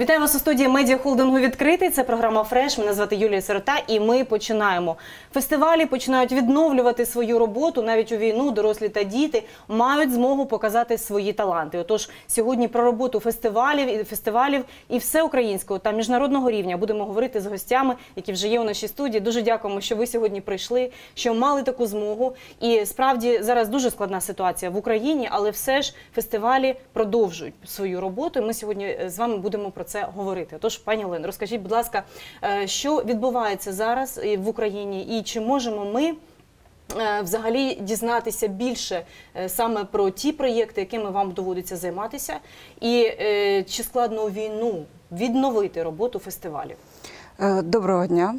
Вітаю вас у студії медіахолдингу «Відкритий». Це програма «Фреш». Мене звати Юлія Сирота і ми починаємо. Фестивалі починають відновлювати свою роботу. Навіть у війну дорослі та діти мають змогу показати свої таланти. Отож, сьогодні про роботу фестивалів і всеукраїнського та міжнародного рівня будемо говорити з гостями, які вже є у нашій студії. Дуже дякуємо, що ви сьогодні прийшли, що мали таку змогу. І справді зараз дуже складна ситуація в Україні, але все ж фестивалі продовжують свою роботу. І ми сьогодні з вами будемо про це говорити. Тож, пані Олено, розкажіть, будь ласка, що відбувається зараз в Україні і чи можемо ми взагалі дізнатися більше саме про ті проєкти, якими вам доводиться займатися, і чи складно у війну відновити роботу фестивалів? Доброго дня.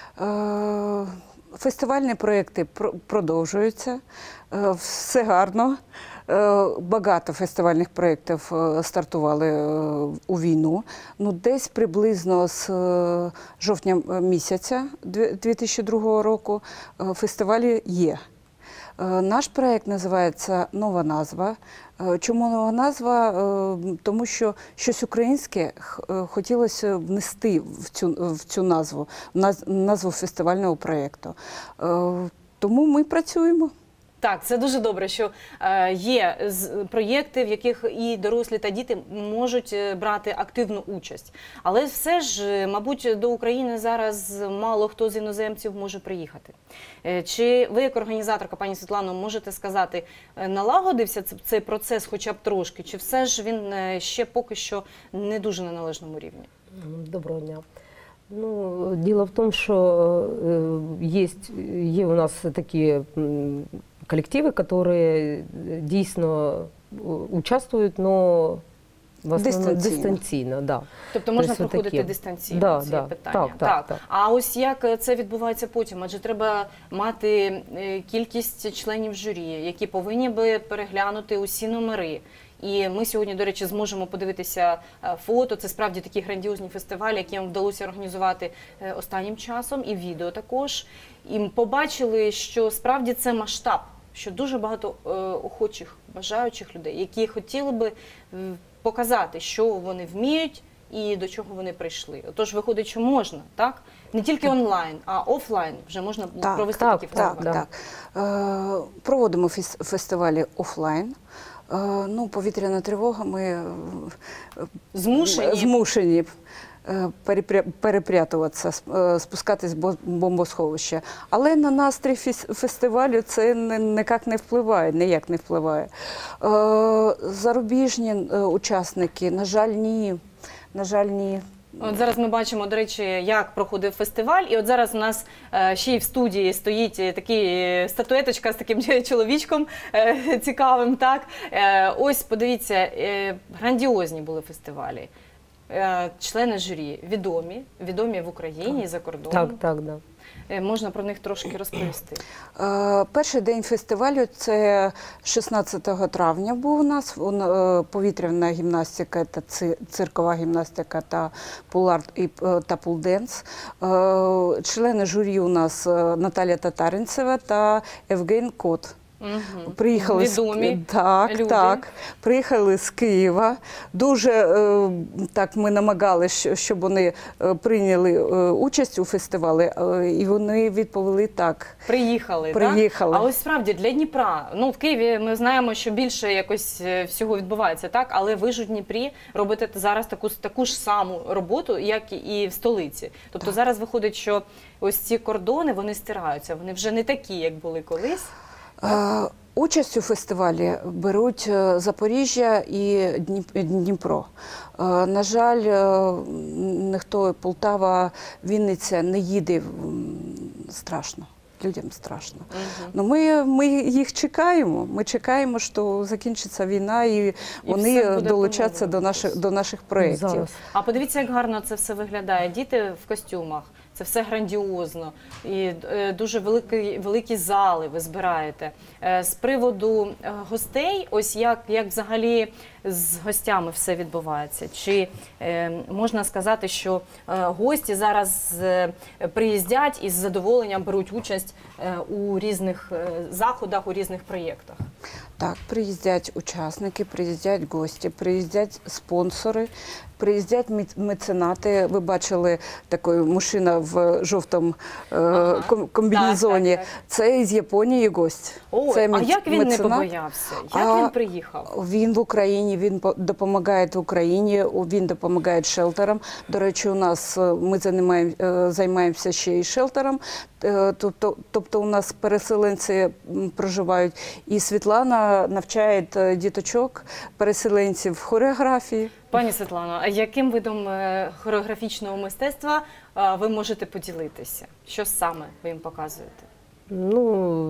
Фестивальні проєкти продовжуються, все гарно. Багато фестивальних проєктів стартували у війну. Ну, десь приблизно з жовтня місяця 2002 року фестивалі є. Наш проєкт називається «Нова назва». Чому нова назва? Тому що щось українське хотілося внести в цю назву, назву фестивального проєкту. Тому ми працюємо. Так, це дуже добре, що є проєкти, в яких і дорослі та діти можуть брати активну участь. Але все ж, мабуть, до України зараз мало хто з іноземців може приїхати. Чи ви, як організаторка, пані Світлано, можете сказати, налагодився цей процес хоча б трошки, чи все ж він ще поки що не дуже на належному рівні? Доброго дня. Ну, дело в том, что есть у нас такие коллективы, которые действительно участвуют, но в основному дистанційно. Да. Тобто можна проходити дистанційно ці питання? Так. А ось як це відбувається потім? Адже треба мати кількість членів журі, які повинні би переглянути усі номери. І ми сьогодні, до речі, зможемо подивитися фото. Це справді такі грандіозні фестивалі, які нам вдалося організувати останнім часом, і відео також. І побачили, що справді це масштаб, що дуже багато охочих, бажаючих людей, які хотіли би показати, що вони вміють і до чого вони прийшли. Отож, виходить, що можна, так? Не тільки онлайн, а офлайн вже можна провести такі фестивалі. Так. Проводимо фестивалі офлайн. Ну, повітряна тривога, ми змушені перепрятуватися, спускатись в бомбосховище. Але на настрій фестивалю це ніяк не впливає. Зарубіжні учасники, на жаль, ні. От зараз ми бачимо, до речі, як проходив фестиваль, і от зараз у нас ще й в студії стоїть такий статуеточка з таким чоловічком цікавим, так? Ось, подивіться, грандіозні були фестивалі. Члени журі відомі в Україні і за кордоном. Так. Можна про них трошки розповісти? Перший день фестивалю – це 16 травня був у нас. Повітряна гімнастика, циркова гімнастика та пул-арт та пул-денс. Члени журі у нас Наталя Татаринцева та Євген Кот. Приїхали приїхали з Києва. Дуже так ми намагалися, щоб вони прийняли участь у фестивалі, і вони відповіли так. Приїхали. А ось справді для Дніпра, ну в Києві ми знаємо, що більше якось всього відбувається, так? Але ви ж у Дніпрі робите зараз таку ж саму роботу, як і в столиці. Тобто зараз виходить, що ось ці кордони, вони стираються, вони вже не такі, як були колись. Участь у фестивалі беруть Запоріжжя і Дніпро. На жаль, ніхто, Полтава, Вінниця не їде, страшно. Людям страшно. Но ми їх чекаємо. Ми чекаємо, що закінчиться війна і вони долучаться до наших проєктів. А подивіться, як гарно це все виглядає. Діти в костюмах. Це все грандіозно. І дуже великі зали ви збираєте. З приводу гостей, ось як взагалі з гостями все відбувається? Чи можна сказати, що гості зараз приїздять і з задоволенням беруть участь у різних заходах, у різних проєктах? Так, приїздять учасники, приїздять гості, приїздять спонсори, приїздять меценати. Ви бачили такий мужчина в жовтому комбінезоні. Так. Це з Японії гость. О, Це а як він не меценат. побоявся? Як він приїхав? Він в Україні, він допомагає Україні, він допомагає шелтерам. До речі, у нас ми займаємося ще і шелтером. Тобто у нас переселенці проживають. І Світлана навчає діточок, переселенців хореографії. Пані Світлано, а яким видом хореографічного мистецтва ви можете поділитися? Що саме ви їм показуєте? Ну,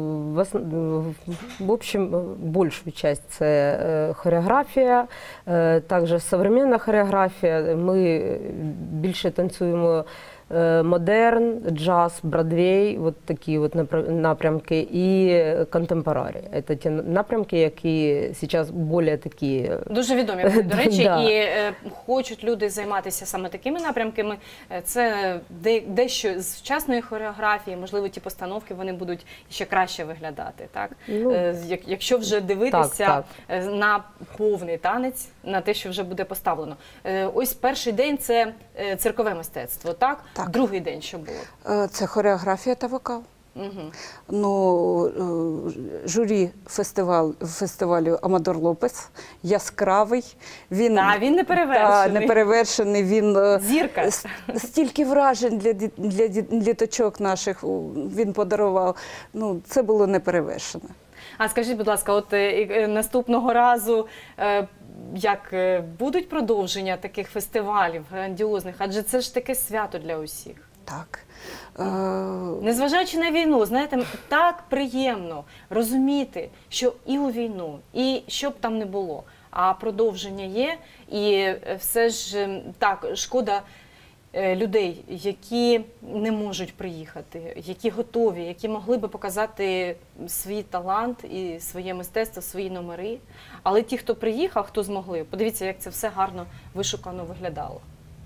в общем, большую часть це хореографія, також сучасна хореографія. Ми більше танцюємо модерн, джаз, бродвей, вот такі от напрямки, і контемпорарі. Це ті напрямки, які зараз більш такі... Дуже відомі, до речі, Да. і хочуть люди займатися саме такими напрямками. Це дещо з сучасної хореографії, можливо, ті постановки, вони будуть ще краще виглядати, так? Ну, Якщо вже дивитися так. на повний танець, на те, що вже буде поставлено. Ось перший день – це циркове мистецтво, так? Так. Другий день що було? Це хореографія та вокал. Угу. Ну, журі фестивалю Амадор Лопес, яскравий. Він неперевершений. Неперевершений. Він Зірка. Стільки вражень для діточок наших він подарував. Ну, це було неперевершено. А скажіть, будь ласка, от наступного разу як будуть продовження таких фестивалів грандіозних? Адже це ж таке свято для усіх. Так. Незважаючи на війну, знаєте, так приємно розуміти, що і у війну, і що б там не було, а продовження є. І все ж так, шкода людей, які не можуть приїхати, які готові, які могли би показати свій талант і своє мистецтво, свої номери. Але ті, хто приїхав, хто змогли, подивіться, як це все гарно, вишукано виглядало.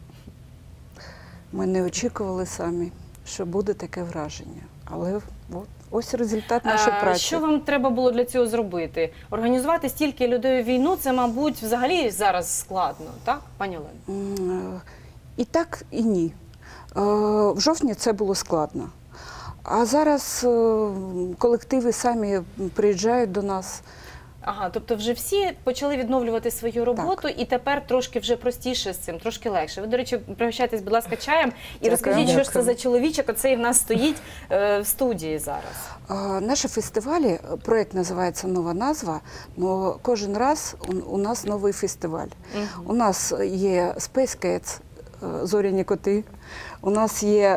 Ми не очікували самі, що буде таке враження. Але ось результат нашої праці. Що вам треба було для цього зробити? Організувати стільки людей у війну, це, мабуть, взагалі зараз складно, так, пані Олено? І так, і ні. В жовтні це було складно. А зараз колективи самі приїжджають до нас. Ага, тобто вже всі почали відновлювати свою роботу, і тепер трошки вже простіше з цим, трошки легше. Ви, до речі, пригощайтесь, будь ласка, чаєм і розкажіть, що ж це за чоловічок, оцей в нас стоїть в студії зараз. Наші фестивалі, проєкт називається «Нова назва», але кожен раз у нас новий фестиваль. У нас є Space Cats, зоряні коти, у нас є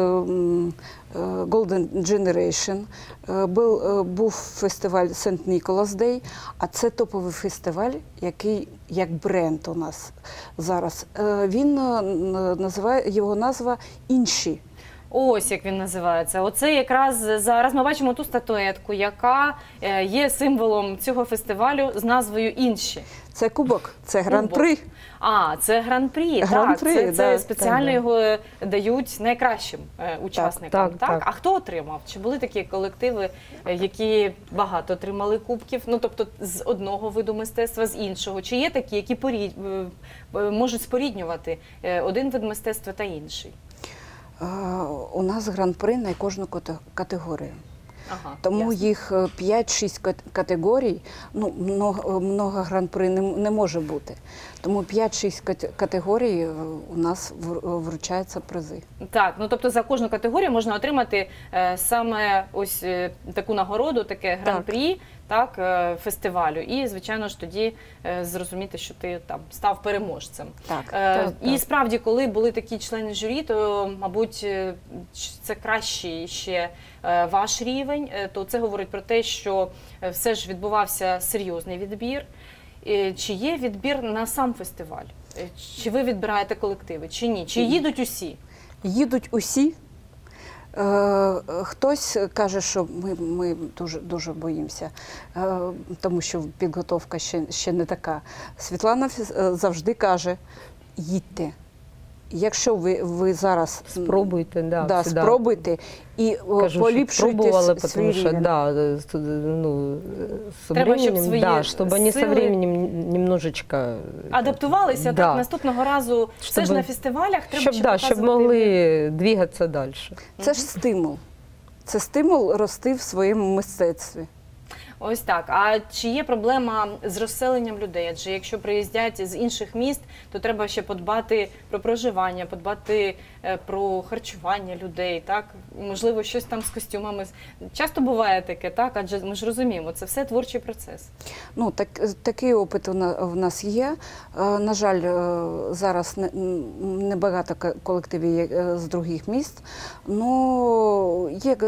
Golden Generation, був фестиваль St. Nicholas Day, а це топовий фестиваль, який як бренд у нас зараз. Він називає, його назва «Інші». Ось як він називається. Оце якраз зараз ми бачимо ту статуетку, яка є символом цього фестивалю з назвою «Інші». Це кубок, це гран-при. А, це гран-прі, так, це спеціально його дають найкращим учасникам, так? А хто отримав? Чи були такі колективи, які багато отримали кубків, ну, тобто з одного виду мистецтва, з іншого? Чи є такі, які можуть споріднювати один вид мистецтва та інший? У нас гран-при на кожну категорію. Ага, тому ясно. їх 5-6 категорій, ну, много гран-при не може бути. Тому 5-6 категорій у нас вручаються призи. Так, ну тобто за кожну категорію можна отримати саме ось таку нагороду, таке гран-прі, так, фестивалю. І, звичайно ж, тоді зрозуміти, що ти там став переможцем. І справді, коли були такі члени журі, то, мабуть, це кращий ще ваш рівень, то це говорить про те, що все ж відбувався серйозний відбір. Чи є відбір на сам фестиваль? Чи ви відбираєте колективи, чи ні? Чи їдуть усі? Їдуть усі. Хтось каже, що ми дуже боїмося, тому що підготовка ще не така. Світлана завжди каже, їдьте. якщо ви зараз Спробуйте, да, всегда. спробуйте і Кажу, що поліпшуйте пробували, свій потому что, рівень. да, ну, со Треба, щоб временем, свої да, чтобы они со сили временем немножечко... Адаптувалися, Да. так, наступного разу все ж Щоб- на фестивалях треба Щоб, ще да, щоб показувати. могли двигаться далі. Це ж стимул. Це стимул рости в своєму мистецтві. Ось так. А чи є проблема з розселенням людей? Адже якщо приїздять з інших міст, то треба ще подбати про проживання, подбати про харчування людей, так? Можливо, щось там з костюмами. Часто буває таке, так? Адже ми ж розуміємо, це все творчий процес. Ну, такий опит в нас є. На жаль, зараз небагато колективів з других міст. Ну,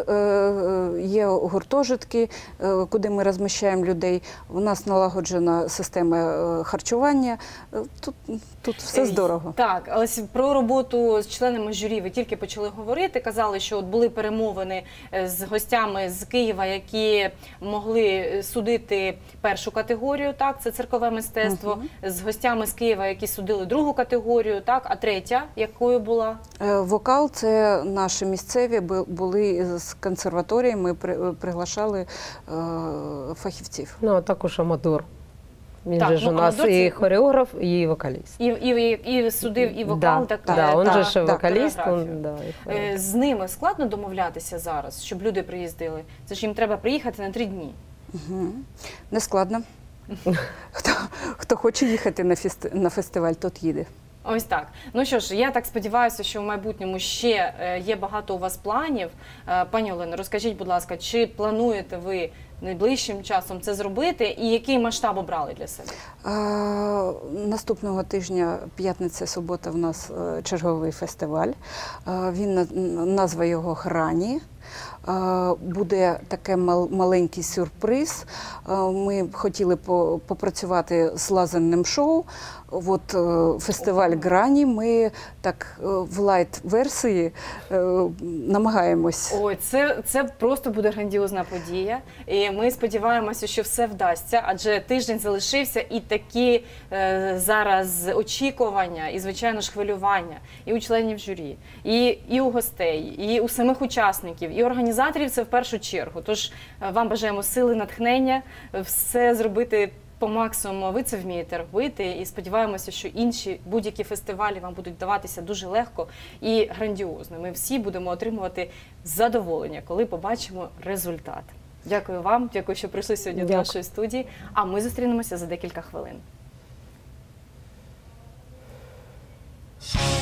є гуртожитки, куди ми розміщаємо людей. У нас налагоджена система харчування. Тут все здорово. Так, але про роботу з членами журі ви тільки почали говорити. Казали, що от були перемовини з гостями з Києва, які могли судити першу категорію, так, це циркове мистецтво, з гостями з Києва, які судили другу категорію, так, а третя, якою була? Вокал – це наші місцеві, були з консерваторії, ми приглашали фахівців. Ну, а також аматор. Він Так, же ж ну, у нас аматор це- і хореограф, і вокаліст. І судив і вокал, Да, так, да, он та же ж вокаліст, хореографію. он, да, і хореограф. З ними складно домовлятися зараз, щоб люди приїздили? Це ж їм треба приїхати на 3 дні. Не складно. Хто хоче їхати на фестиваль, тот їде. Ось так. Ну що ж, я так сподіваюся, що в майбутньому ще є багато у вас планів. Пані Олено, розкажіть, будь ласка, чи плануєте ви найближчим часом це зробити і який масштаб обрали для себе? Наступного тижня, п'ятниця, субота, в нас черговий фестиваль. Назва його «Грані». Буде такий маленький сюрприз. Ми б хотіли попрацювати з лазерним шоу. От фестиваль «Грані» ми так в лайт-версії намагаємось. Ой, це просто буде грандіозна подія. І ми сподіваємося, що все вдасться, адже тиждень залишився і такі зараз очікування і, звичайно ж, хвилювання і у членів журі, і у гостей, і у самих учасників, і організаторів це в першу чергу. Тож вам бажаємо сили, натхнення, все зробити по максимуму. Ви це вмієте робити і сподіваємося, що інші будь-які фестивалі вам будуть даватися дуже легко і грандіозно. Ми всі будемо отримувати задоволення, коли побачимо результат. Дякую вам, дякую, що прийшли сьогодні до Дякую. нашої студії, а ми зустрінемося за декілька хвилин.